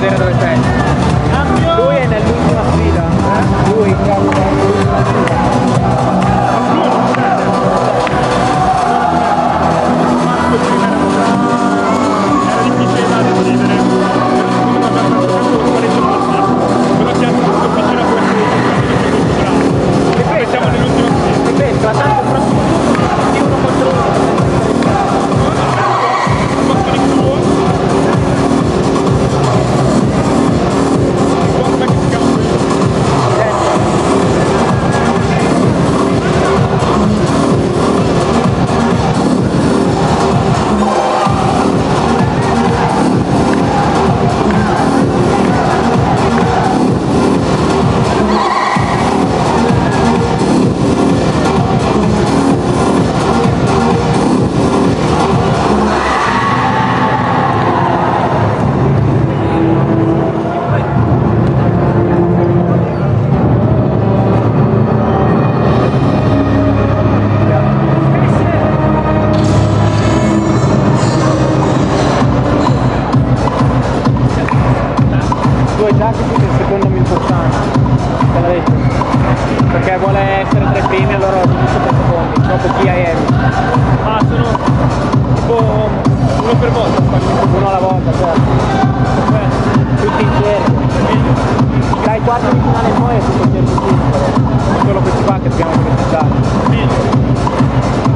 vedere dove sei. Lui è nell'ultima sfida. Lui è nell'ultima sfida. Era difficile da decidere, però abbiamo fatto un pareggio partito, però siamo molto vicino a questo molto bravo. Siamo nell'ultima sfida. Ripeto, tanto il prossimo turno di uno contro uno. Posto di tuo. Come che si chiama questo? Secondo me importante, te l'ho detto, perché vuole essere tra i primi, allora ho giusto per secondi, dopo chi hai Evi. Ah, sono tipo uno per volta, uno alla volta, certo. Tutti insieme. Tra i 4 di finale poi è tutto il tempo, quello che si fa che dobbiamo verificare.